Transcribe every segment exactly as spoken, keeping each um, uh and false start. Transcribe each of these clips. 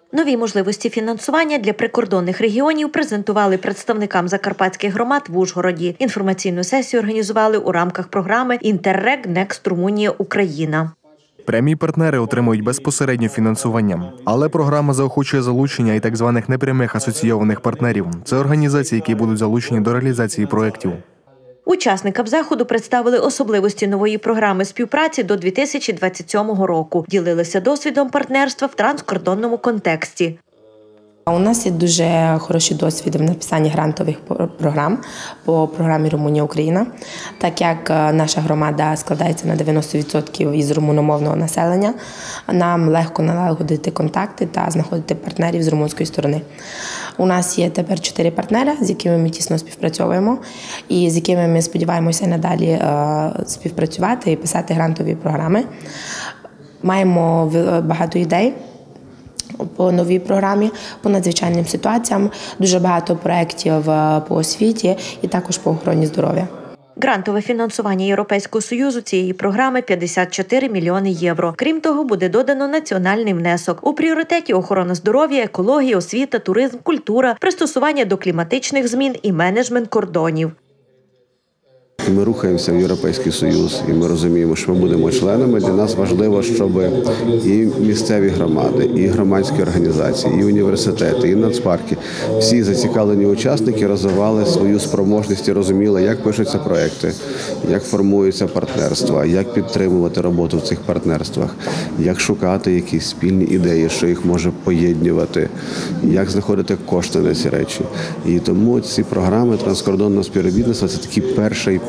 Нові можливості фінансування для прикордонних регіонів презентували представникам закарпатських громад в Ужгороді. Інформаційну сесію організували у рамках програми «Інтеррег Некст Румунія Україна». Прямі партнери отримують безпосередньо фінансування. Але програма заохочує залучення і так званих непрямих асоційованих партнерів. Це організації, які будуть залучені до реалізації проєктів. Учасникам заходу представили особливості нової програми співпраці до дві тисячі двадцять сьомого року. Ділилися досвідом партнерства в транскордонному контексті. У нас є дуже хороший досвід в написанні грантових програм по програмі «Румунія Україна». Так як наша громада складається на дев'яносто відсотків із румуномовного населення, нам легко налагодити контакти та знаходити партнерів з румунської сторони. У нас є тепер чотири партнери, з якими ми тісно співпрацьовуємо і з якими ми сподіваємося надалі співпрацювати і писати грантові програми. Маємо багато ідей по новій програмі, по надзвичайним ситуаціям, дуже багато проєктів по освіті і також по охороні здоров'я. Грантове фінансування Європейського Союзу цієї програми – п'ятдесят чотири мільйони євро. Крім того, буде додано національний внесок. У пріоритеті охорона здоров'я, екологія, освіта, туризм, культура, пристосування до кліматичних змін і менеджмент кордонів. Ми рухаємося в Європейський Союз, і ми розуміємо, що ми будемо членами. Для нас важливо, щоб і місцеві громади, і громадські організації, і університети, і нацпарки, всі зацікавлені учасники розвивали свою спроможність і розуміли, як пишуться проекти, як формуються партнерства, як підтримувати роботу в цих партнерствах, як шукати якісь спільні ідеї, що їх може поєднувати, як знаходити кошти на ці речі. І тому ці програми транскордонного співробітництва – це такий перший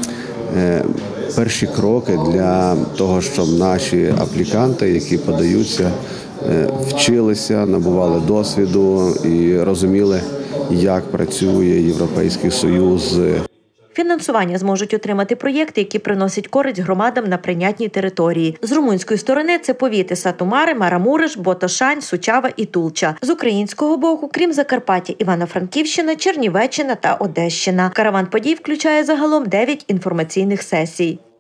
Перші кроки для того, щоб наші апліканти, які подаються, вчилися, набували досвіду і розуміли, як працює Європейський Союз. Фінансування зможуть отримати проєкти, які приносять користь громадам на прийнятній території. З румунської сторони – це повіти Сату Маре, Марамуриш, Ботошань, Сучава і Тулча. З українського боку, крім Закарпаття, Івано-Франківщина, Чернівеччина та Одещина. Караван подій включає загалом дев'ять інформаційних сесій.